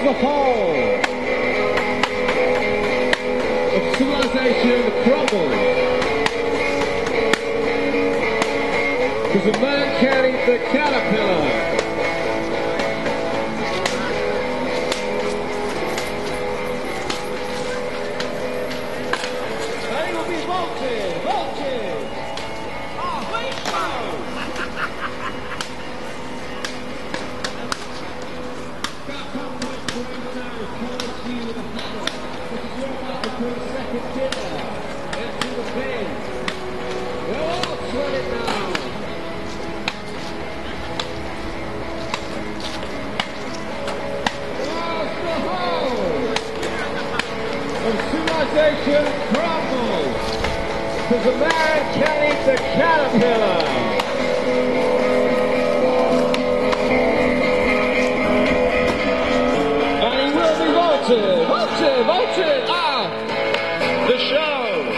the whole of civilization crumbles. Because a man can't eat the caterpillar. They will be vultures, vultures. Ah, wait, second dinner. Into the bin. We'll all sweat it now. Civilization crumbles because a man can't eat the caterpillar. And he will be voted, voted, voted. Ah, the show.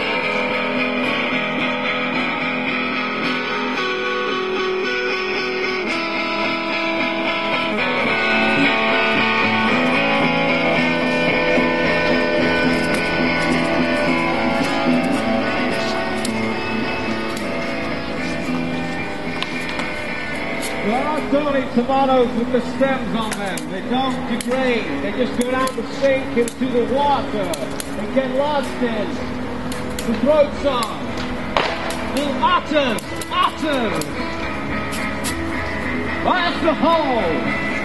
Don't eat tomatoes with the stems on them. They don't degrade. They just go down the sink into the water and get lost in the throat song. The otters, otters. That's the whole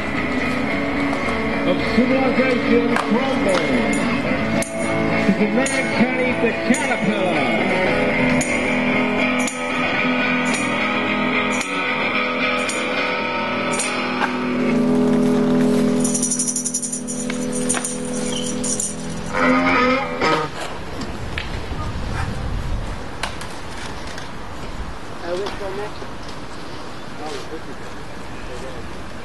of civilization crumbles. Because the man can't eat the caterpillar. Which one next? Oh,